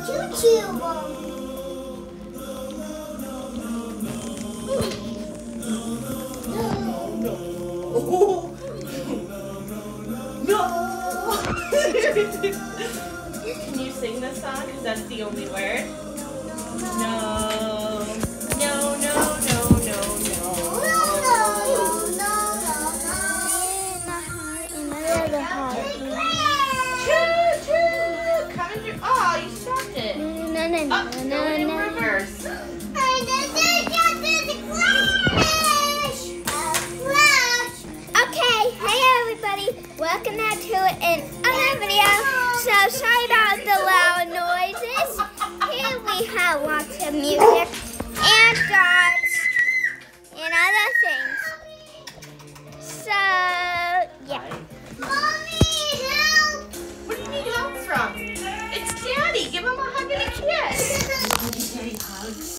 Choo-choo. Can you sing this song? Because that's the only word. No. No, no, no, no, no. Choo-choo. Coming through. Oh, you stopped it. No, in reverse. Okay, hey everybody, welcome back to another video. So sorry about the loud noises. Here we have lots of music and